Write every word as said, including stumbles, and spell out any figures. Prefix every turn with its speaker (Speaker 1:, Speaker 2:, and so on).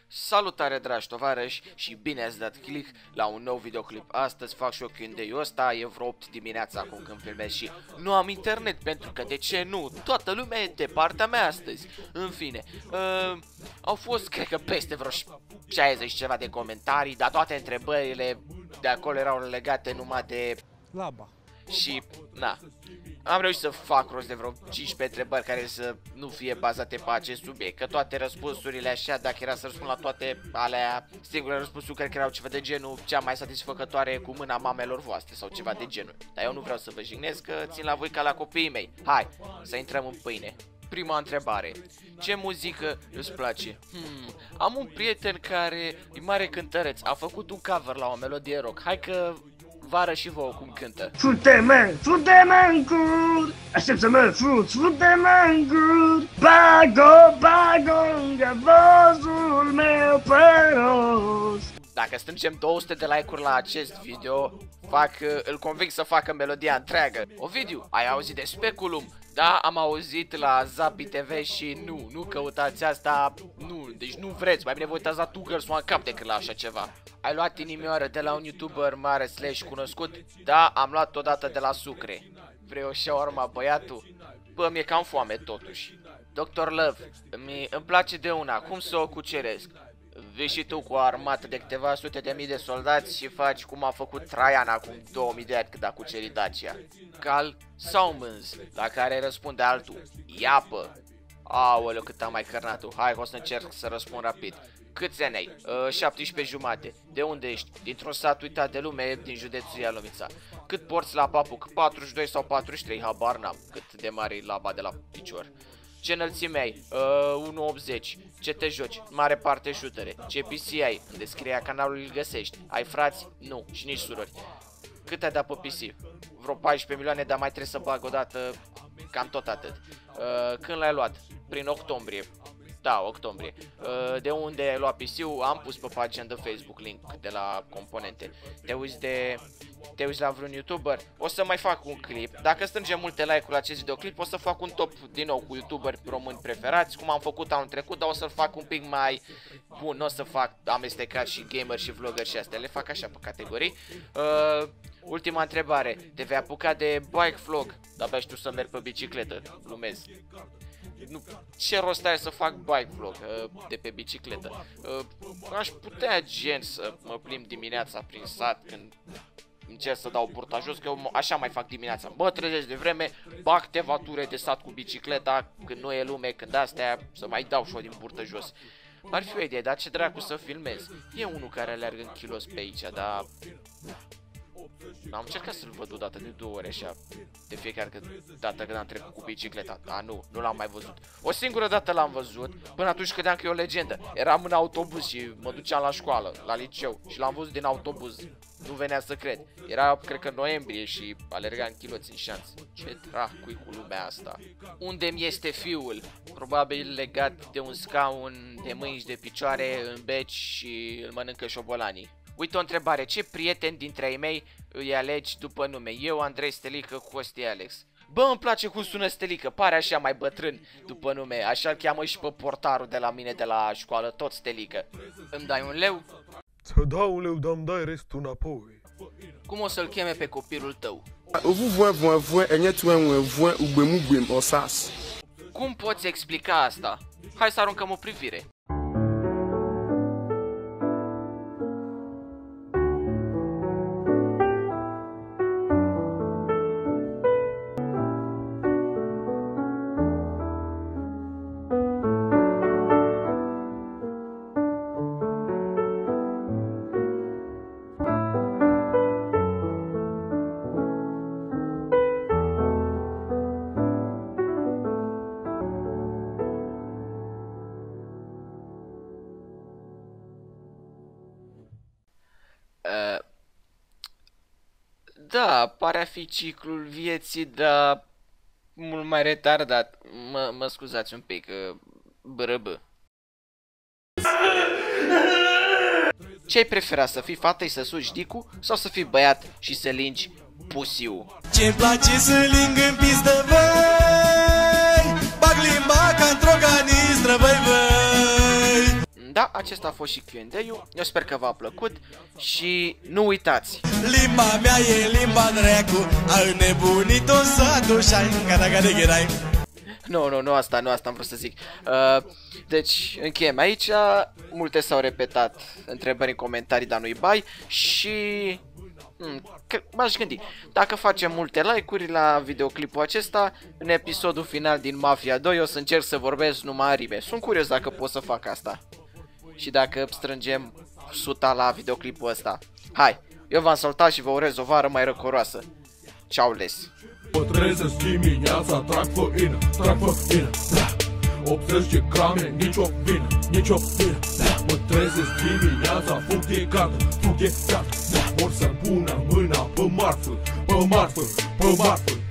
Speaker 1: Salutare dragi tovarăși și bine ați dat click la un nou videoclip. Astăzi fac și eu Q and A-ul ăsta, e vreo opt dimineața acum când filmez și nu am internet pentru că de ce nu? Toată lumea e de partea mea astăzi. În fine, uh, au fost cred că peste vreo șaizeci ceva de comentarii, dar toate întrebările de acolo erau legate numai de
Speaker 2: laba.
Speaker 1: Și, na, am reușit să fac rost de vreo cincisprezece întrebări care să nu fie bazate pe acest subiect. Că toate răspunsurile așa, dacă era să răspund la toate alea, singurele răspunsuri cred că erau ceva de genul cea mai satisfăcătoare cu mâna mamelor voastre sau ceva de genul. Dar eu nu vreau să vă jignesc, că țin la voi ca la copiii mei. Hai, să intrăm în pâine. Prima întrebare. Ce muzică îți place? Hmm, am un prieten care e mare cântăreț, a făcut un cover la o melodie rock. Hai că vă arăt și vouă cum cântă.
Speaker 3: Fute-mă, fute-mă în cur, aștept să mă fuți, fute-mă în cur, bag-o, bag-o lângă vozul meu păros.
Speaker 1: Dacă strângem două sute de like-uri la acest video, fac, îl convinc să facă melodia întreagă. Ovidiu, ai auzit de Speculum? Da, am auzit la Zapi T V și nu, nu căutați asta, nu, deci nu vreți, mai bine vă uitați la Two Girls One Cup decât la așa ceva. Ai luat inimioară de la un YouTuber mare slash cunoscut? Da, am luat odată de la Sucre. Vrei o shawarma, băiatul? Bă, mi-e cam foame totuși. doctor Love, îmi, îmi place de una, cum să o cuceresc? Vii și tu cu o armată de câteva sute de mii de soldați și faci cum a făcut Traian acum două mii de ani când a cucerit Dacia. Cal Saumons, la care răspunde altul. Iapă. Aoleu, cât am mai cărnat-o. Hai, o să încerc să răspund rapid. Câți ani ai? Uh, șaptesprezece jumate. De unde ești? Dintr-un sat uitat de lume din județul Ialomița. Cât porți la papuc? patruzeci și doi sau patruzeci și trei? Habar n-am cât de mare e laba de la picior. Ce înălțime ai? Uh, unu virgulă optzeci. Ce te joci? Mare parte șutere. Ce P C ai? În descrierea canalului îl găsești. Ai frați? Nu. Și nici surori. Cât ai dat pe P C? Vreo paisprezece milioane, dar mai trebuie să bag o dată cam tot atât. Uh, când l-ai luat? Prin octombrie. Da, octombrie. Uh, de unde ai luat P C-ul? Am pus pe pagina de Facebook link de la componente. Te uiți de... Te uiți la vreun YouTuber? O să mai fac un clip. Dacă strângem multe like-uri la acest videoclip, o să fac un top din nou cu YouTuberi români preferați, cum am făcut anul trecut, dar o să-l fac un pic mai bun. Nu o să fac amestecat și gamer și vlogger și astea. Le fac așa pe categorii. Uh, ultima întrebare. Te vei apuca de bike vlog? De-abia știu să merg pe bicicletă. Glumez. Nu, ce rost are să fac bike vlog uh, de pe bicicletă? Uh, aș putea gen să mă plimb dimineața prin sat când încerc să dau burta jos, că eu așa mai fac dimineața. Mă trezesc de vreme, bag câteva ture de sat cu bicicleta, când nu e lume, când astea, să mai dau și-o din burtă jos. Ar fi o idee, dar ce dracu să filmez? E unul care alergă în kilos pe aici, dar... Am încercat să-l văd o dată de două ori așa, de fiecare dată când am trecut cu bicicleta, dar nu, nu l-am mai văzut. O singură dată l-am văzut, până atunci credeam că e o legendă. Eram în autobuz și mă duceam la școală, la liceu, și l-am văzut din autobuz. Nu venea să cred. Era, cred că, noiembrie și alerga în chiloți în șanț. Ce dracu-i cu lumea asta? Unde-mi este fiul? Probabil legat de un scaun de mâini și de picioare în beci și îl mănâncă șobolanii. Uite o întrebare, ce prieteni dintre ai mei îi alegi după nume? Eu, Andrei Stelică, Costi Alex. Bă, îmi place cum sună Stelică, pare așa mai bătrân după nume. Așa-l cheamă și pe portarul de la mine de la școală, tot Stelică. Îmi dai un leu?
Speaker 4: Să dau un leu, dar îmi dai restul înapoi.
Speaker 1: Cum o să-l cheme pe copilul tău? Cum poți explica asta? Hai să aruncăm o privire. Da, pare a fi ciclul vieții, dar mult mai retardat. Mă, mă scuzați un pic, brăbă. Ce-ai prefera, să fii fată și să sugi dicu sau să fii băiat și să lingi pusiu?
Speaker 5: Ce-mi place să ling în pistă, băi, bag limba ca într-o ganistră, băi, băi.
Speaker 1: da, acesta a fost și Q and A-ul. Eu sper că v-a plăcut și nu uitați.
Speaker 5: Limba mea e limba dracu, ai nebunit-o satul și-ai gata-gata-gherai.
Speaker 1: Nu, nu, nu asta, nu asta am vrut să zic. Uh, deci, încheiem aici. Multe s-au repetat întrebări în comentarii, dar nu-i bai. Și... m-aș gândi, dacă facem multe like-uri la videoclipul acesta, în episodul final din Mafia doi o să încerc să vorbesc numai în rime. Sunt curios dacă pot să fac asta. Și dacă strângem suta la videoclipul ăsta. Hai, eu v-am salutat și vă urez o vară mai răcoroasă. Ciao les.
Speaker 4: Mă trezesc dimineața, trag făină, trag făină, da. optzeci grame, nicio vină, nicio vină, da. Mă trezesc dimineața, fug de gardă, fug de gardă, da. Or să pună mâna pe marfă, pe marfă, pe marfă.